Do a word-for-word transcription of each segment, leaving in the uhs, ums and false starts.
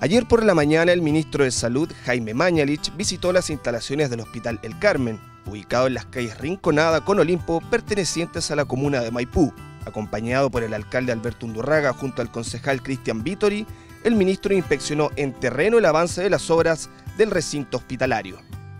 Ayer por la mañana el ministro de Salud, Jaime Mañalich, visitó las instalaciones del Hospital El Carmen, ubicado en las calles Rinconada con Olimpo, pertenecientes a la comuna de Maipú. Acompañado por el alcalde Alberto Undurraga junto al concejal Cristian Vittori, el ministro inspeccionó en terreno el avance de las obras del recinto hospitalario.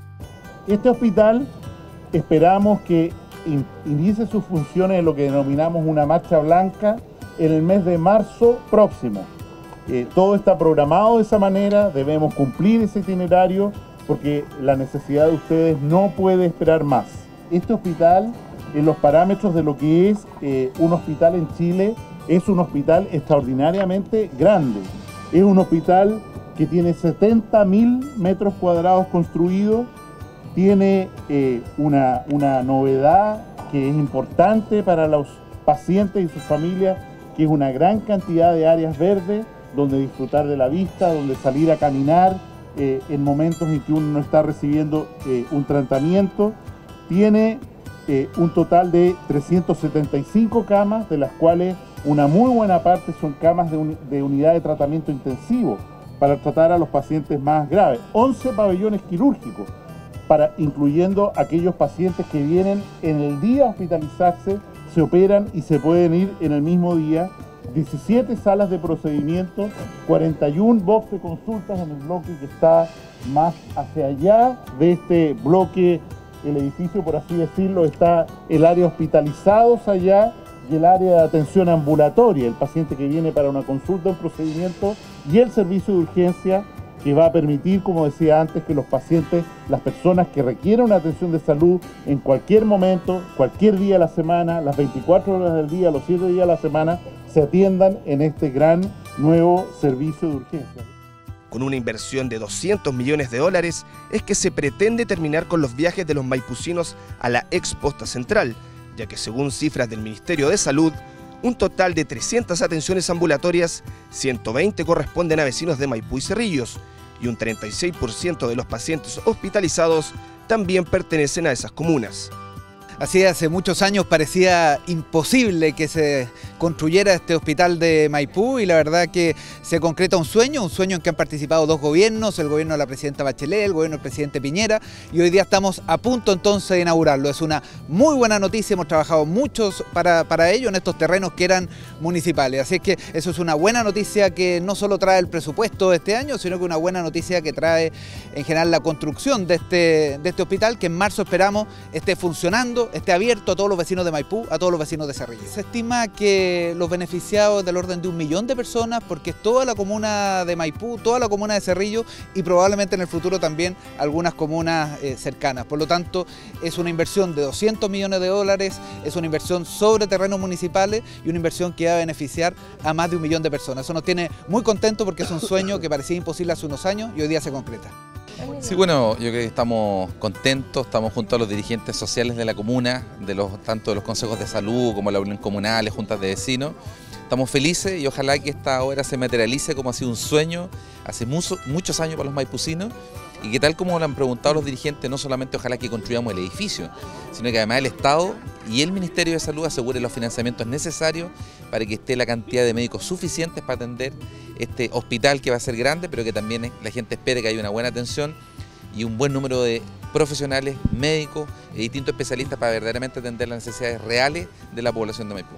Este hospital esperamos que in- inicie sus funciones en lo que denominamos una marcha blanca en el mes de marzo próximo. Eh, todo está programado de esa manera, debemos cumplir ese itinerario porque la necesidad de ustedes no puede esperar más. Este hospital, en los parámetros de lo que es eh, un hospital en Chile, es un hospital extraordinariamente grande. Es un hospital que tiene setenta mil metros cuadrados construidos, tiene eh, una, una novedad que es importante para los pacientes y sus familias, que es una gran cantidad de áreas verdes, donde disfrutar de la vista, donde salir a caminar eh, en momentos en que uno no está recibiendo eh, un tratamiento. Tiene eh, un total de trescientas setenta y cinco camas, de las cuales una muy buena parte son camas de, un, de unidad de tratamiento intensivo para tratar a los pacientes más graves. once pabellones quirúrgicos, para, incluyendo aquellos pacientes que vienen en el día a hospitalizarse, se operan y se pueden ir en el mismo día. diecisiete salas de procedimiento, cuarenta y uno box de consultas en el bloque que está más hacia allá de este bloque, el edificio, por así decirlo, está el área hospitalizados allá y el área de atención ambulatoria, el paciente que viene para una consulta, un procedimiento, y el servicio de urgencia, que va a permitir, como decía antes, que los pacientes, las personas que requieren una atención de salud en cualquier momento, cualquier día de la semana, las veinticuatro horas del día, los siete días de la semana, se atiendan en este gran nuevo servicio de urgencia. Con una inversión de doscientos millones de dólares, es que se pretende terminar con los viajes de los maipucinos a la ex Posta Central, ya que según cifras del Ministerio de Salud, un total de trescientas atenciones ambulatorias, ciento veinte corresponden a vecinos de Maipú y Cerrillos, y un treinta y seis por ciento de los pacientes hospitalizados también pertenecen a esas comunas. Así hace muchos años parecía imposible que se construyera este hospital de Maipú y la verdad que se concreta un sueño, un sueño en que han participado dos gobiernos, el gobierno de la presidenta Bachelet, el gobierno del presidente Piñera, y hoy día estamos a punto entonces de inaugurarlo. Es una muy buena noticia, hemos trabajado muchos para, para ello en estos terrenos que eran municipales, así que eso es una buena noticia que no solo trae el presupuesto de este año, sino que una buena noticia que trae en general la construcción de este, de este hospital, que en marzo esperamos esté funcionando, esté abierto a todos los vecinos de Maipú, a todos los vecinos de Cerrillos. Se estima que los beneficiados del orden de un millón de personas, porque es toda la comuna de Maipú, toda la comuna de Cerrillos y probablemente en el futuro también algunas comunas eh, cercanas. Por lo tanto, es una inversión de doscientos millones de dólares, es una inversión sobre terrenos municipales y una inversión que va a beneficiar a más de un millón de personas. Eso nos tiene muy contentos porque es un sueño que parecía imposible hace unos años y hoy día se concreta. Sí, bueno, yo creo que estamos contentos, estamos junto a los dirigentes sociales de la comuna, de los, tanto de los consejos de salud como la unión comunal, juntas de vecinos. Estamos felices y ojalá que esta obra se materialice como ha sido un sueño hace mucho, muchos años para los maipucinos y que tal como lo han preguntado los dirigentes, no solamente ojalá que construyamos el edificio, sino que además el Estado y el Ministerio de Salud aseguren los financiamientos necesarios para que esté la cantidad de médicos suficientes para atender este hospital que va a ser grande, pero que también la gente espere que haya una buena atención y un buen número de profesionales, médicos y distintos especialistas para verdaderamente atender las necesidades reales de la población de Maipú.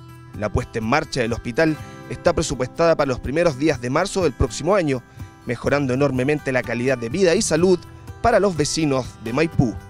La puesta en marcha del hospital está presupuestada para los primeros días de marzo del próximo año, mejorando enormemente la calidad de vida y salud para los vecinos de Maipú.